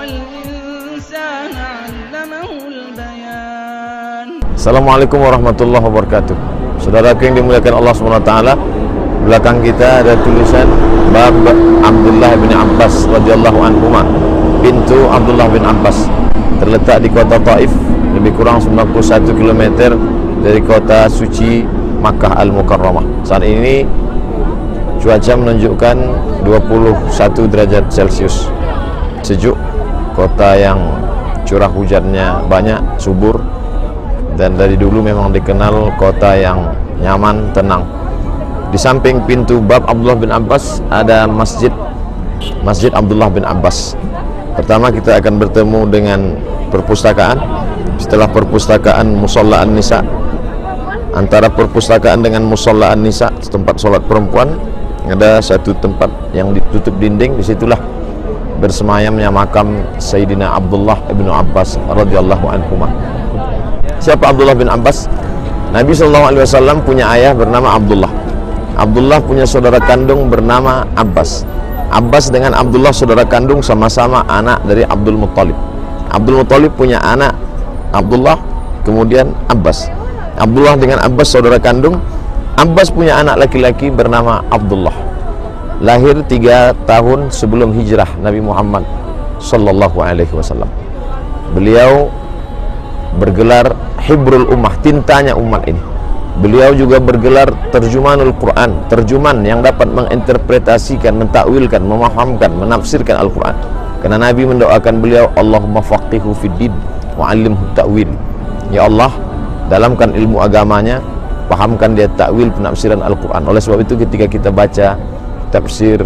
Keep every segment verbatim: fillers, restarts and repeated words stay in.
الإنسان علمه البيان. Assalamualaikum warahmatullahi wabarakatuh. Saudaraku yang dimuliakan Allah subhanahu wa taala, belakang kita ada tulisan bab Abdullah bin Abbas radhiyallahu anhuma, pintu Abdullah bin Abbas, terletak di kota Taif, lebih kurang sembilan puluh satu kilometer dari kota suci Makkah Al-Mukarramah. Saat ini cuaca menunjukkan dua puluh satu derajat Celcius, sejuk, kota yang curah hujannya banyak, subur, dan dari dulu memang dikenal kota yang nyaman, tenang. Di samping pintu bab Abdullah bin Abbas ada masjid Masjid Abdullah bin Abbas. Pertama kita akan bertemu dengan perpustakaan. Setelah perpustakaan Musalla An-Nisa. Antara perpustakaan dengan Musalla An-Nisa, tempat sholat perempuan, ada satu tempat yang ditutup dinding. Disitulah bersemayamnya makam Sayyidina Abdullah bin Abbas radhiyallahu anhuma. Siapa Abdullah bin Abbas? Nabi shallallahu alaihi wasallam punya ayah bernama Abdullah. Abdullah punya saudara kandung bernama Abbas. Abbas dengan Abdullah saudara kandung, sama-sama anak dari Abdul Muttalib. Abdul Muttalib punya anak Abdullah, kemudian Abbas. Abdullah dengan Abbas saudara kandung. Abbas punya anak laki-laki bernama Abdullah. Lahir tiga tahun sebelum hijrah Nabi Muhammad sallallahu alaihi wasallam. Beliau bergelar Hibrul Ummah, tintanya umat ini. Beliau juga bergelar Terjumanul Quran, terjuman yang dapat menginterpretasikan, mentakwilkan, memahamkan, menafsirkan Al-Quran. Karena Nabi mendoakan beliau, Allahumma faqihu fiddin wa 'allimhu ta'wil. Ya Allah, dalamkan ilmu agamanya, pahamkan dia takwil, penafsiran Al-Quran. Oleh sebab itu ketika kita baca tafsir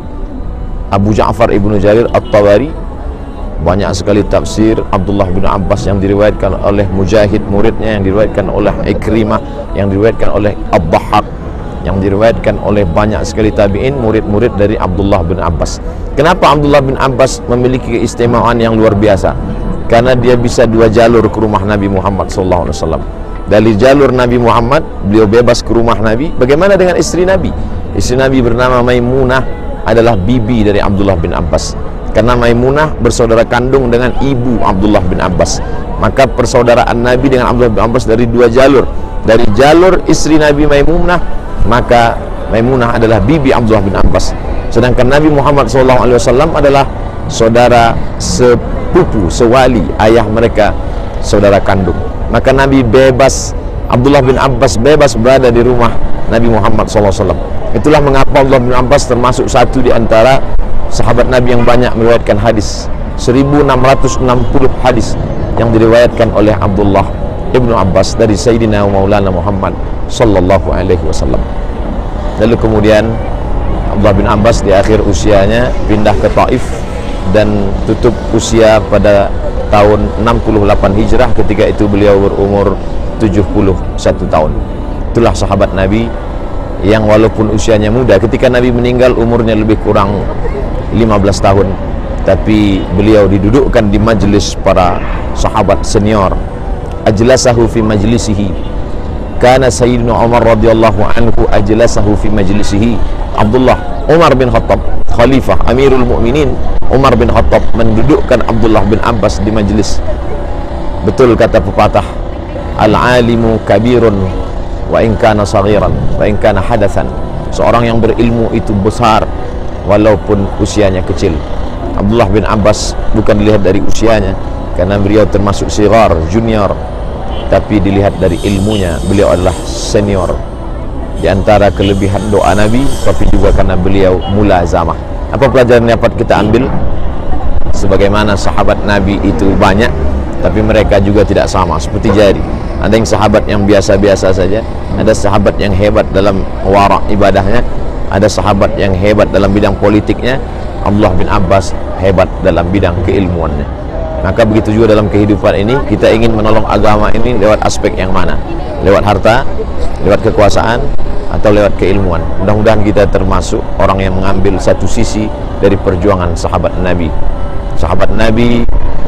Abu Ja'far Ibnu Jarir At-Tabari, banyak sekali tafsir Abdullah bin Abbas yang diriwayatkan oleh Mujahid muridnya, yang diriwayatkan oleh Ikrimah, yang diriwayatkan oleh Ad-Dhahhak, yang diriwayatkan oleh banyak sekali tabi'in, murid-murid dari Abdullah bin Abbas. Kenapa Abdullah bin Abbas memiliki keistimewaan yang luar biasa? Karena dia bisa dua jalur ke rumah Nabi Muhammad sallallahu alaihi wasallam. Dari jalur Nabi Muhammad, beliau bebas ke rumah Nabi. Bagaimana dengan istri Nabi? Istri Nabi bernama Maimunah, adalah bibi dari Abdullah bin Abbas. Karena Maimunah bersaudara kandung dengan ibu Abdullah bin Abbas, maka persaudaraan Nabi dengan Abdullah bin Abbas dari dua jalur. Dari jalur istri Nabi Maimunah, maka Maimunah adalah bibi Abdullah bin Abbas. Sedangkan Nabi Muhammad shallallahu alaihi wasallam adalah saudara sepupu, sewali ayah mereka, saudara kandung. Maka Nabi bebas, Abdullah bin Abbas bebas berada di rumah Nabi Muhammad shallallahu alaihi wasallam. Itulah mengapa Abdullah bin Abbas termasuk satu di antara sahabat Nabi yang banyak meriwayatkan hadis. seribu enam ratus enam puluh hadis yang diriwayatkan oleh Abdullah ibnu Abbas dari Sayyidina Maulana Muhammad sallallahu alaihi wasallam. Lalu kemudian Abdullah bin Abbas di akhir usianya pindah ke Taif dan tutup usia pada tahun enam puluh delapan Hijrah. Ketika itu beliau berumur tujuh puluh satu tahun. Itulah sahabat Nabi yang walaupun usianya muda, ketika Nabi meninggal umurnya lebih kurang lima belas tahun, tapi beliau didudukkan di majelis para sahabat senior. Ajlasahu fi majlisihi, kana Sayyidina Umar radhiyallahu anhu ajlasahu fi majlisihi. Abdullah Umar bin Khattab, Khalifah Amirul Mukminin Umar bin Khattab mendudukkan Abdullah bin Abbas di majelis. Betul kata pepatah, al-alimu kabirun wa in kana saghiran wa in kana hadatsan. Seorang yang berilmu itu besar walaupun usianya kecil. Abdullah bin Abbas bukan dilihat dari usianya, karena beliau termasuk sigar, junior, tapi dilihat dari ilmunya. Beliau adalah senior. Di antara kelebihan doa Nabi, tapi juga karena beliau mulazamah. Apa pelajaran yang dapat kita ambil? Sebagaimana sahabat Nabi itu banyak, tapi mereka juga tidak sama seperti jari. Ada yang sahabat yang biasa-biasa saja, ada sahabat yang hebat dalam wara' ibadahnya, ada sahabat yang hebat dalam bidang politiknya. Abdullah bin Abbas hebat dalam bidang keilmuannya. Maka begitu juga dalam kehidupan ini, kita ingin menolong agama ini lewat aspek yang mana? Lewat harta, lewat kekuasaan, atau lewat keilmuan. Mudah-mudahan kita termasuk orang yang mengambil satu sisi dari perjuangan sahabat Nabi. Sahabat Nabi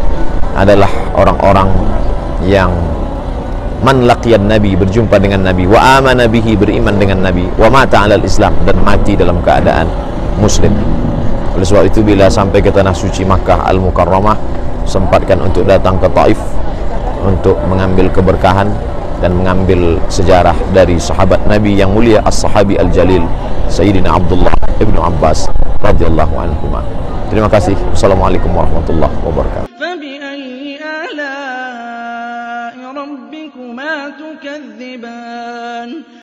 adalah orang-orang yang man laqiyan Nabi, berjumpa dengan Nabi, wa amana bihi, beriman dengan Nabi, wa mata alal Islam, dan mati dalam keadaan muslim. Oleh sebab itu, bila sampai ke tanah suci Makkah Al-Mukarramah, sempatkan untuk datang ke Taif untuk mengambil keberkahan dan mengambil sejarah dari sahabat Nabi yang mulia, As-Sahabi Al-Jalil Sayyidina Abdullah ibnu Abbas radhiyallahu anhuma. Terima kasih. Assalamualaikum warahmatullahi wabarakatuh. فبأي آلاء ربكما تكذبان